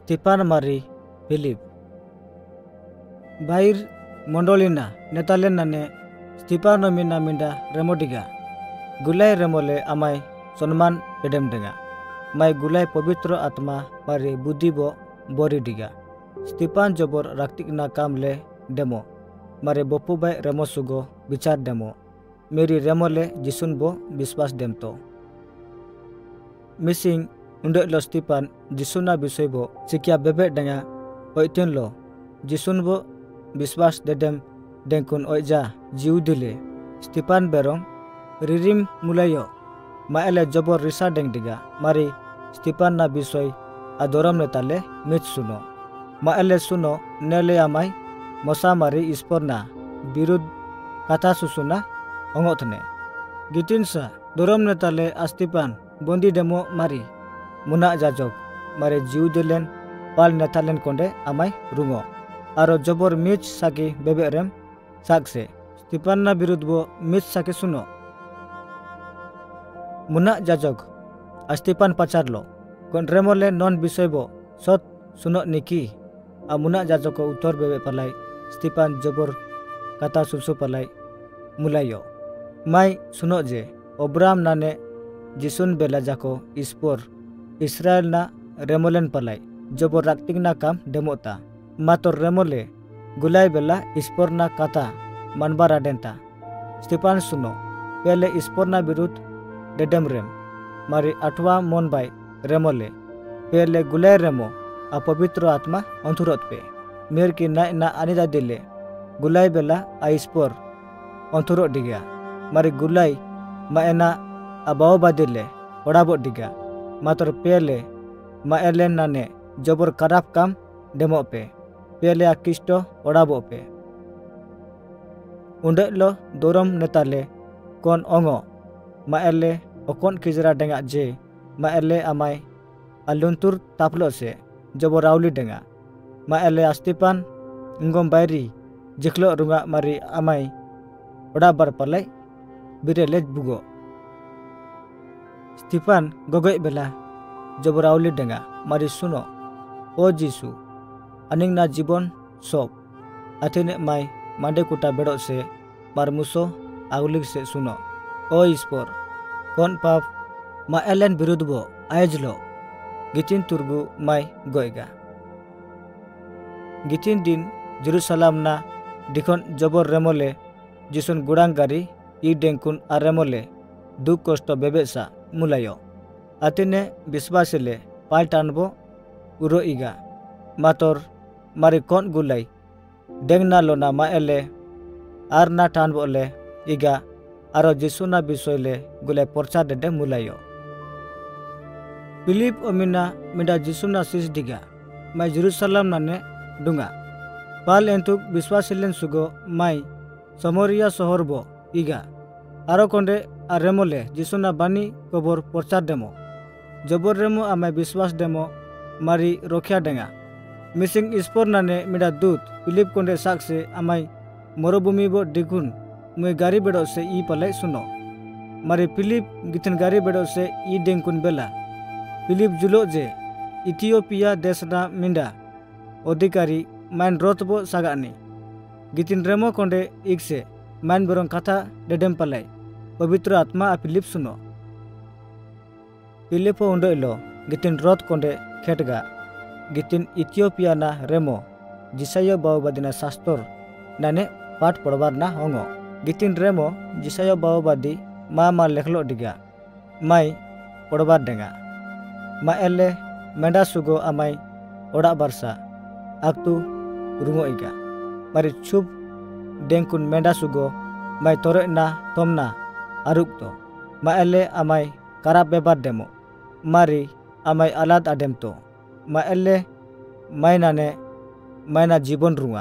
Stepan Mari Philip Bair Mondolina Netalen nane Stepano mina minda remodiga Gulai remole amai sonman edem denga Mai gulai pavitro atma mari budibo bori diga Stepan jobor raktik na kamle demo Mare bopu bai remosugo bicar demo Meri remole jisunbo biswas demto Missing undek lo Stepan jisuna bisoibo sikia bebek denga oitin lo jisunbo biswas dedem dengkun oija jiu dile Stepan berong ririm mulayo maele jobor risa deng diga mari Stepan na bisoi adoram netale mit suno maele suno nele amai mosa mari isporna birud kata susuna ongotne gitinsa doram netale Stepan bondi demo mari muna jajok mare jiu dilen pal netalen konde amai rungo aro jobor mich saki beberem sakse Stepan na birudbo mich saki suno muna jajok Stepan pacarlo kon remole non bisoibo sot suno niki amuna jajoko utor bebe palai Stepan jobor kata susu palai mulayo mai suno je Obram nane jisun bela jako ispor Israel na remolen palai jobor rakting na kam demota mator remole gulai bela ispor na kata manbara denta Stepan suno pele ispor na birut dedem rem mari atwa mon bai remole pele gulai remo apavitro atma onthurot pe mer ki na anida dile gulai bela aispor onthurot diga mari gulai maena abaw badile odabot diga mator pele maelen nane jobor karap kam demo pe pele akisto odabo pe undek lo dorom netale kon ongo maele okon kijra denga je maele amai aluntur taplo se jobor rauli denga maele Stepan ngom bairi jiklo runga mari amai odabar palai birele bugo Stepan gogoi bela jobor rauli denga mari suno o Jisu aning na jibon sop atene mai mande kuta bedo se marmuso agulik se suno o ispor kon pap ma elen birudbo aejlo gitin turgu mai goiga gitin din Jerusalem na dikon jobor remole jisun gudang gari I dengkun aremole duk kosto bebesa mulayo atine bisbasile paltanbo uro iga mator mari kon gulai dengna lona maele arna tanbo le iga aro jisuna bisoile gulai porcha dede mulayo Philip omina minda jisuna sis diga mai Jerusalem nane dunga pal entuk biswasilen sugo mai Samaria sohorbo iga aro konde aremole jisuna bani kobor porcha demo jobor remo amai biswas demo mari rokhya denga missing ispor nane minda dut Philip konde sakse amai morobumi bo digun mui gari bedo se I palai suno mari Philip gitin gari bedo se I dengkun bela Philip julo je Ethiopia desna minda odikari main rotbo sagani gitin remo konde ikse main borong kata dedem palai pavitra atma a Philip suno Philip undo ilo gitin rot konde khetga gitin Ethiopia na remo jisayo bawa badina sastor nane pat podbar na hongo gitin remo jisayo bawa badi ma lekhlo diga mai podbar denga ma elle menda sugo amai oda barsa aktu rungo iga mari chup dengkun menda sugo mai tore na tomna arukto ma elle amai karab bebar demo mari amai alad ademto ma elle mainane maina jibon runga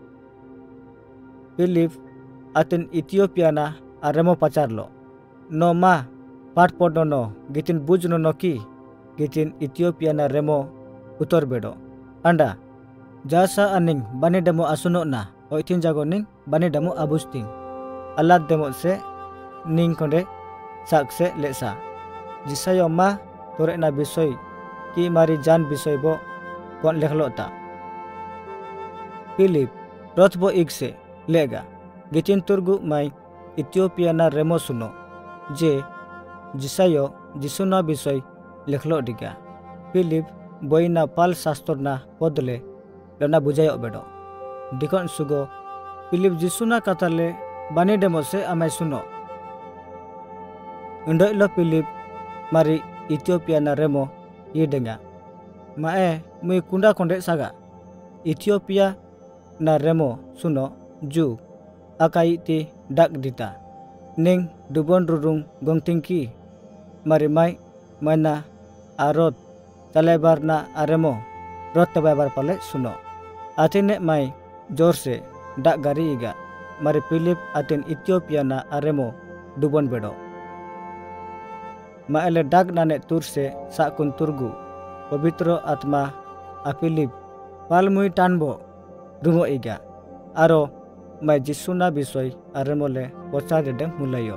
Philip atin Ethiopia na aremo pacarlo no ma pat podono gitin bujno no ki gitin Ethiopia na remo utor bedo anda jasa aning bani demo asuno na oitin jagoning bani demo abusting alad demo se ning konde sakse lesa jisayo ma tore na bisoy ki mari jan bisoy bo kon lekhlota. Philip rothbo ikse lega gitin turgu mai Ethiopia na remo suno je jisayo jisuna bisoy lekhlo diga. Philip boina pal sastorna podle lona bujayo bedo. Dikon sugo Philip jisuna katale bani demo se amai suno. Undoilo Philip mari Ethiopia na remo yedenga. Mae mui kunda konde saga. Ethiopia na remo suno ju akai ti dak dita. Ning dubon rurung gongtingki mari mai mana arot talebar na aremo rot tabar pale suno. Atine mai jorse dak gari iga mari Philip atin Ethiopia na aremo dubon bedo. Maele dak nane turse sakun turgu pavitro atma a Philip palmui tanbo rungo iga aro mai jisuna bisoy aremole pochar dedem mulayo.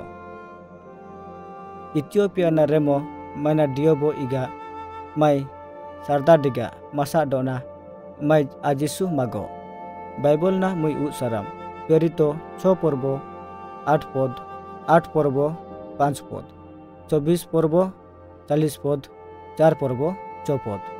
Ethiopia na remo mana diobo iga mai sarda diga masa dona mai ajisu mago. Bible na mui u saram perito 6 porbo 8 pod 8 porbo 5 pod 24 porbo 40 pod 4 porbo 6 pod.